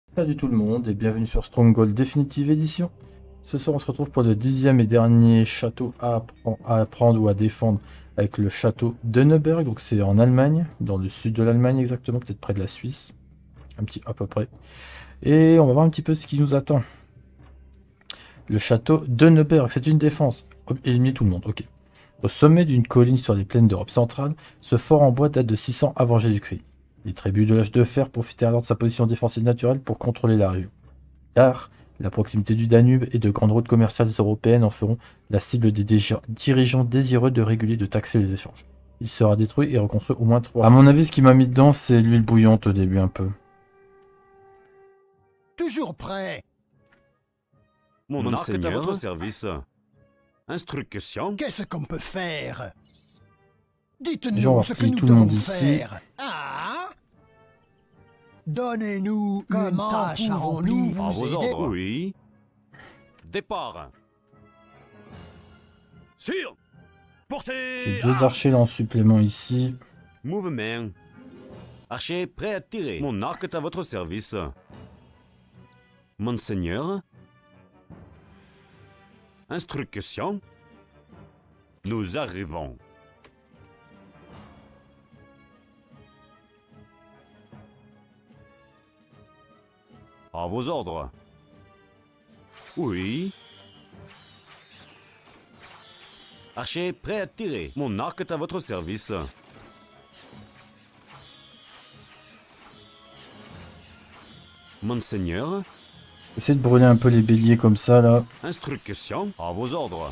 Salut tout le monde et bienvenue sur Stronghold Definitive Edition. Ce soir on se retrouve pour le 10e et dernier château à apprendre ou à défendre avec le château d'Enneberg. Donc c'est en Allemagne, dans le sud de l'Allemagne exactement, peut-être près de la Suisse, un petit à peu près. Et on va voir un petit peu ce qui nous attend. Le château d'Enneberg, c'est une défense. Éliminer tout le monde, ok. Au sommet d'une colline sur les plaines d'Europe centrale, ce fort en bois date de 600 avant Jésus-Christ. Les tribus de l'âge de fer profitaient alors de sa position défensive naturelle pour contrôler la région. Car la proximité du Danube et de grandes routes commerciales européennes en feront la cible des dirigeants désireux de réguler et de taxer les échanges. Il sera détruit et reconstruit au moins 3 fois. À mon avis, ce qui m'a mis dedans, c'est l'huile bouillante au début un peu. Toujours prêt. Mon arc est à votre service. Instruction. Qu'est-ce qu'on peut faire? Déjà, on Dites-nous va ce que replier nous tout le monde devons ici. faire. Ah? Donnez-nous une Comment tâche à remplir. pouvons-nous À Vous vos aider? ordres. Oui. Départ. Sire. Portez. J'ai deux archers là en supplément ici. Mouvement. Archer prêt à tirer. Mon arc est à votre service. Monseigneur. Instruction. Nous arrivons. À vos ordres. Oui. Archer prêt à tirer. Mon arc est à votre service. Monseigneur. Essayez de brûler un peu les béliers comme ça là. Instruction. À vos ordres.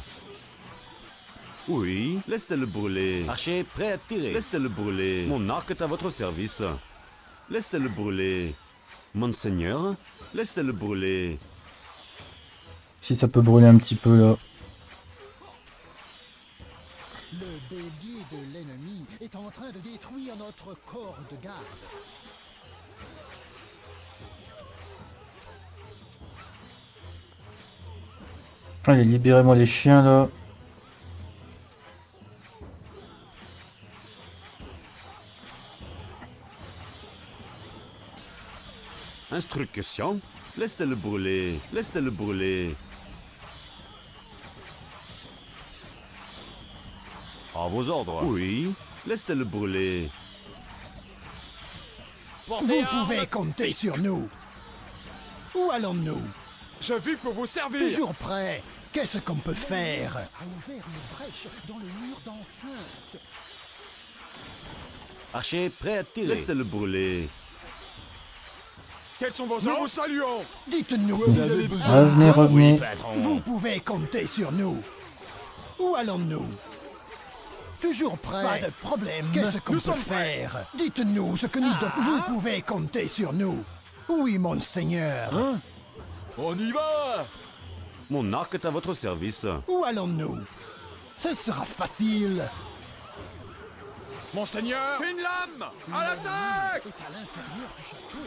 Oui. Laissez-le brûler. Archer prêt à tirer. Laissez-le brûler. Mon arc est à votre service. Laissez-le brûler. Monseigneur. Laissez-le brûler. Si ça peut brûler un petit peu là. Le bélier de l'ennemi est en train de détruire notre corps de garde. Allez, libérez-moi les chiens là. Instruction. Laissez-le brûler. Laissez-le brûler. À vos ordres. Oui. Laissez-le brûler. Vous pouvez compter sur nous. Où allons-nous? Je vis pour vous servir. Toujours prêt. Qu'est-ce qu'on peut faire? A ouvert une brèche dans le mur d'enceinte. Archer prêt à tirer. Laissez-le brûler. Quels sont vos ordres? Nous vous saluons. Dites-nous. Revenez, revenez. Vous pouvez compter sur nous. Où allons-nous? Toujours prêt. Pas de problème. Qu'est-ce qu'on peut faire? Dites-nous ce que nous devons. Vous pouvez compter sur nous. Oui, monseigneur. On y va. Mon arc est à votre service. Où allons-nous? Ce sera facile. Monseigneur. Une lame. À l'attaque. Est à l'intérieur du château.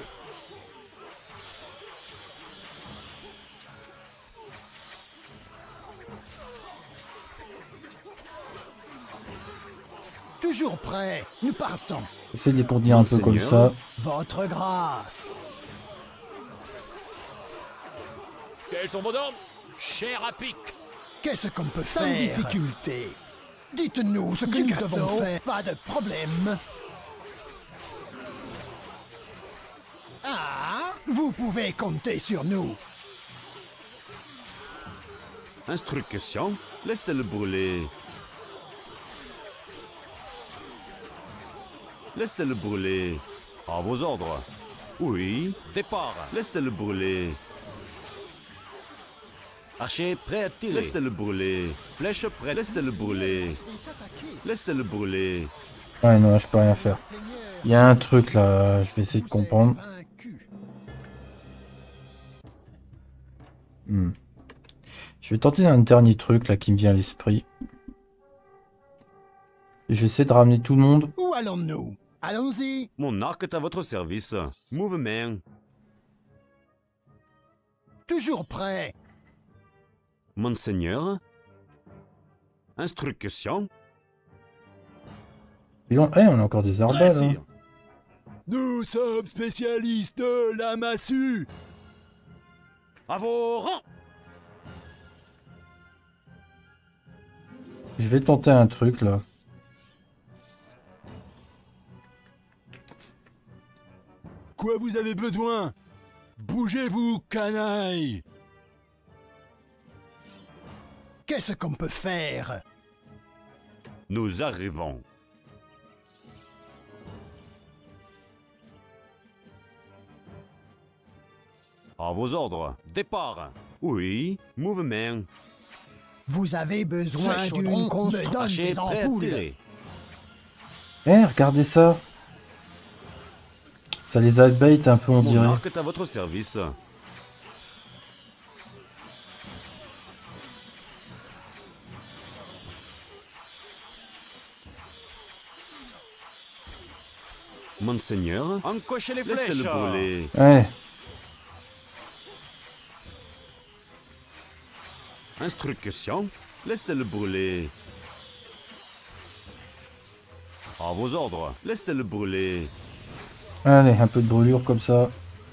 Toujours prêt. Nous partons. Essayez de les contenir un peu comme ça. Votre grâce. Quels sont vos ordres? Cher à pic. Qu'est-ce qu'on peut faire? Sans difficulté. Dites-nous ce que nous devons faire. Pas de problème. Ah, vous pouvez compter sur nous. Instruction. Laissez-le brûler. Laissez-le brûler. À vos ordres. Oui. Départ. Laissez-le brûler. Archer prêt à tirer. Laissez-le brûler. Flèche prête. Laissez-le brûler. Laissez-le brûler. Ouais, non, je peux rien faire. Il y a un truc là, je vais essayer de comprendre. Je vais tenter un dernier truc là qui me vient à l'esprit. J'essaie de ramener tout le monde. Où allons-nous? Allons-y. Mon arc est à votre service. Mouvement. Toujours prêt. Monseigneur. Instruction. Et on a encore des arbres là. Nous sommes spécialistes de la massue. À vos rangs! Je vais tenter un truc là. Quoi vous avez besoin? Bougez-vous, canaille! Qu'est-ce qu'on peut faire? Nous arrivons. À vos ordres. Départ. Oui, mouvement. Vous avez besoin Ce d'une chaudron construction me donne Archer des prêt à ampoules. tirer. Eh, regardez ça. Ça les bait un peu, on Mon dirait. arc est à votre service. Monseigneur, Encochez les laissez-le flèches. brûler. Ouais. Instruction, laissez-le brûler. À vos ordres, laissez-le brûler. Allez, un peu de brûlure comme ça.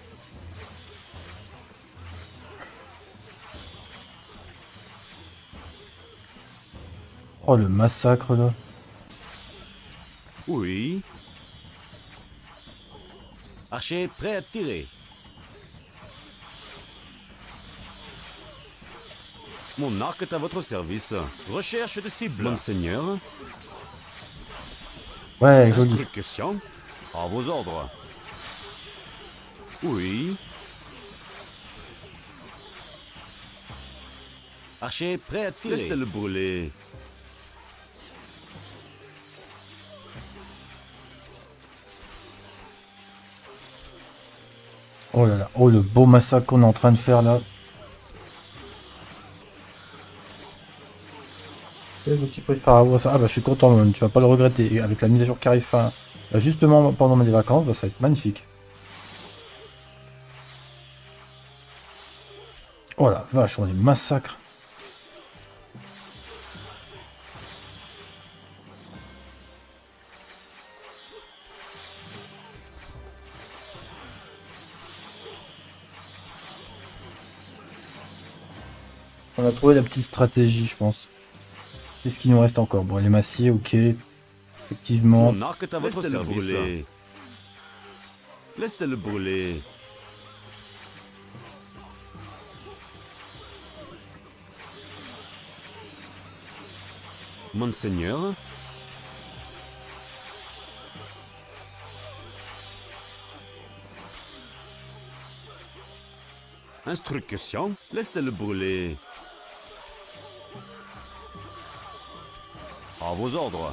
Oh, le massacre là. Oui. Archer prêt à tirer. Mon arc est à votre service. Recherche de cible. Monseigneur, Ouais, joli. instruction, à vos ordres. Oui. Archer prêt à tirer. Laissez-le brûler. Oh là là. Oh, le beau massacre qu'on est en train de faire là. Je me suis préféré avoir ça. Ah bah je suis content, man. Tu vas pas le regretter. Et avec la mise à jour qui arrive fin, bah, justement pendant mes vacances, bah, ça va être magnifique. Oh la vache, on les massacre. On a trouvé la petite stratégie, je pense. Qu'est-ce qu'il nous reste encore? Bon, les massiers, ok. Effectivement. Mon arc est à votre service. Brûler. Laissez-le brûler. Monseigneur, instruction, laissez-le brûler. À vos ordres.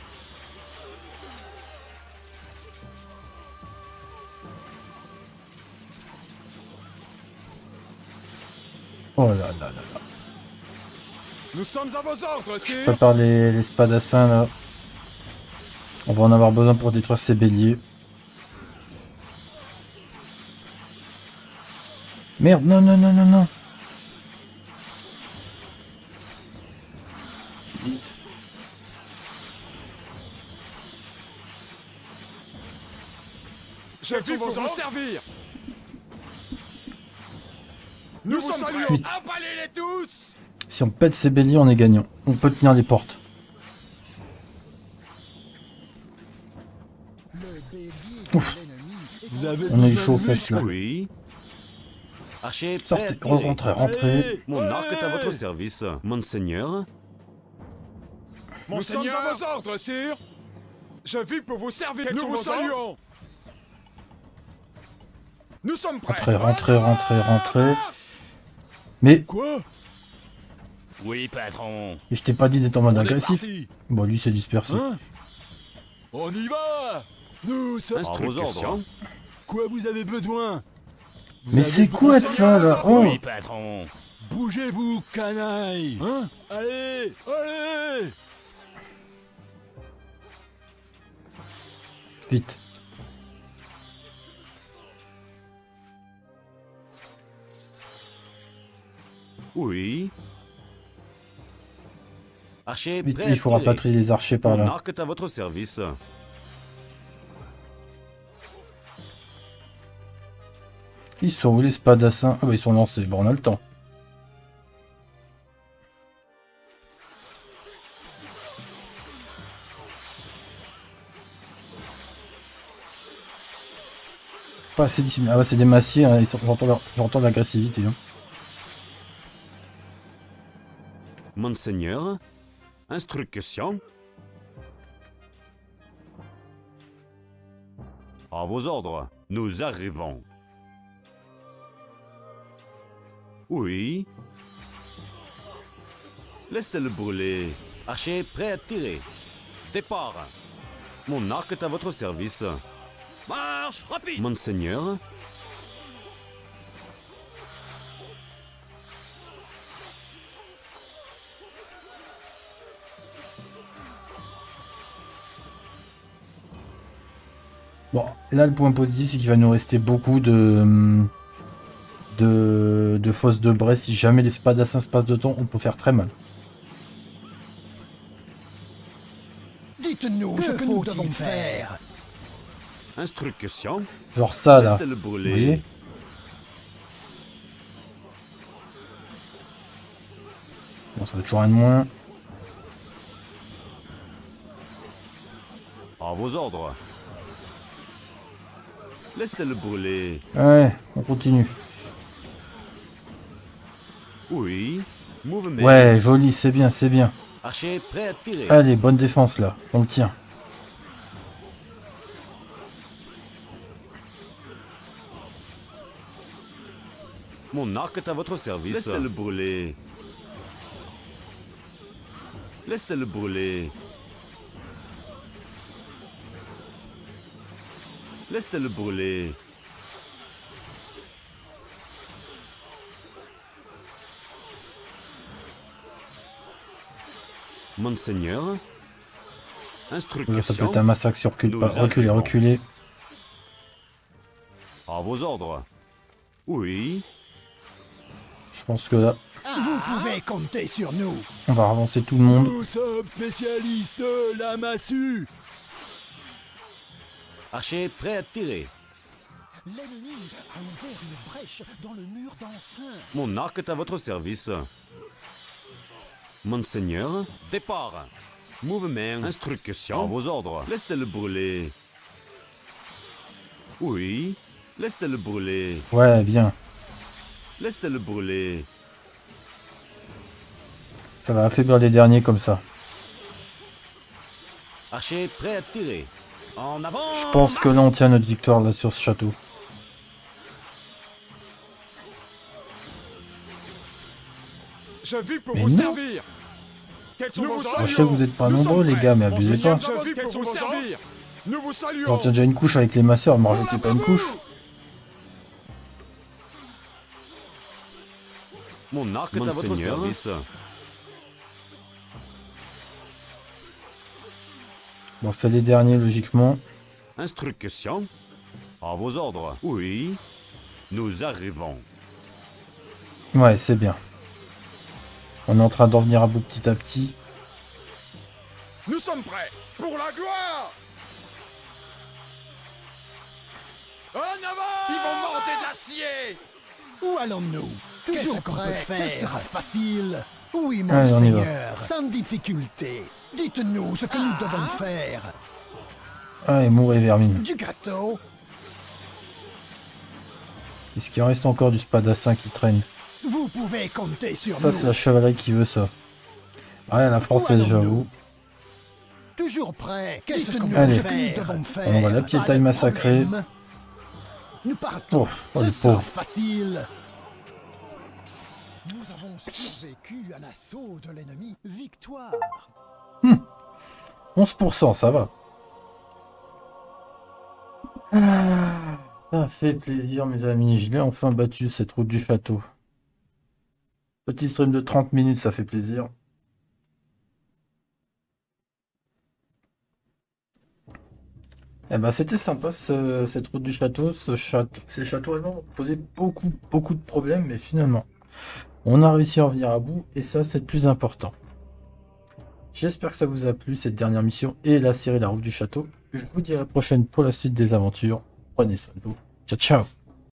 Oh là là là là. Nous sommes à vos ordres, Je sire. prépare les spadassins là. On va en avoir besoin pour détruire ces béliers. Merde, non, non, non, non, non. Vite. Je vais vous en servir. Nous sommes saluons. Vite. Avalez-les tous. Si on pète ces béliers, on est gagnant. On peut tenir les portes. Le bélier Ouf. de l'ennemi est Vous avez On a eu besoin chaud aux de fesses là. Oui. Archer prêt Sortez, à tirer. rentrez, rentrez. Allez, Mon arc est à allez. votre service. Monseigneur, Nous sommes à vos ordres, sire. Je vis pour vous servir. Nous vous saluons. Nous sommes prêts. Rentrez, rentrez, rentrez, rentrez. Mais Quoi? Oui, patron. je t'ai pas dit d'être en mode On est agressif. parti. Bon, lui c'est dispersé. Hein? On y va. Nous sommes... à vos ordres. Quoi vous avez besoin? Mais c'est quoi de ça là? Oh, Oui, patron. Bougez-vous, canaille. Hein? Allez, allez. vite. Oui. Archer Vite, prêt à il faut tirer. rapatrier les archers par Mon là. arc est à votre service. Ils sont où les spadassins? Ah bah ils sont lancés, bon on a le temps. Pas assez dissimulé. Ah bah c'est des massiers, hein. J'entends l'agressivité. Hein. Monseigneur, instruction. À vos ordres, nous arrivons. Oui. Laissez-le brûler. Archer prêt à tirer. Départ. Mon arc est à votre service. Marche rapide. Monseigneur. Bon, là le point positif c'est qu'il va nous rester beaucoup de fosses de Bray. Si jamais les spadassins se passent de temps, on peut faire très mal. Dites-nous ce que nous devons faire. Instruction. Genre ça là. Laissez-le Vous brûler. voyez? Bon, ça va toujours un de moins. À vos ordres. Laissez-le brûler. Ouais, on continue. Oui. Mouvement. Ouais, joli, c'est bien, c'est bien. Archer prêt à tirer. Allez, bonne défense là, on le tient. Mon arc est à votre service. Laissez-le brûler. Laissez-le brûler. Laissez-le brûler. Monseigneur. Instruction. Ça peut être un massacre si on recule pas. Nous Reculez, arrivons. reculez. À vos ordres. Oui. Je pense que là, Vous pouvez compter sur nous. on va avancer tout le monde. Nous sommes spécialistes de la massue. Archer prêt à tirer. L'ennemi a ouvert une brèche dans le mur d'enceinte. Mon arc est à votre service. Monseigneur. Départ. Mouvement. Instruction. À vos ordres. Laissez-le brûler. Oui. Laissez-le brûler. Ouais, bien. Laissez-le brûler. Ça va affaiblir les derniers comme ça. Archer prêt à tirer. En avant. Je pense que là, on tient notre victoire là sur ce château. Je vis pour Mais vous non. servir. Quels sont vos Je sais ordres que vous êtes pas nombreux les gars, mais abusez pas. Je vis pour vous servir. Nous vous saluons. J'en tiens déjà une couche avec les masseurs, me rajoutez pas une couche. Mon arc est à votre service. Bon, c'est les derniers logiquement. Instruction. À vos ordres. Oui. Nous arrivons. Ouais, c'est bien. On est en train d'en venir à bout petit à petit. Nous sommes prêts pour la gloire. En avant. Ils vont manger de l'acier. Où allons-nous? Toujours prêt. Ce sera facile. Oui, mon Allez, on y va. seigneur, sans difficulté. Dites-nous ce que nous devons faire. Allez, mourez vermine. Du gâteau. Est-ce qu'il reste encore du spadassin qui traîne? Vous pouvez compter sur Ça, nous. c'est la chevalerie qui veut ça. Ouais, la française, Où allons-nous? j'avoue. Toujours prêt. Qu'est-ce que Allez. nous devons faire? On va la piétaille Pas de massacrée. problème. Nous partons. Ouf, oh, Ce le sera pauvre. facile. Nous avons survécu à l'assaut de l'ennemi. Victoire. 11%, ça va. Ah, ça fait plaisir, mes amis. Je l'ai enfin battu, cette route du château. Petit stream de 30 minutes, ça fait plaisir. Eh ben, c'était sympa, cette route du château. Ces châteaux allemands posaient beaucoup de problèmes, mais finalement, on a réussi à en venir à bout, et ça, c'est le plus important. J'espère que ça vous a plu, cette dernière mission et la série La Route du Château. Je vous dis à la prochaine pour la suite des aventures. Prenez soin de vous. Ciao, ciao!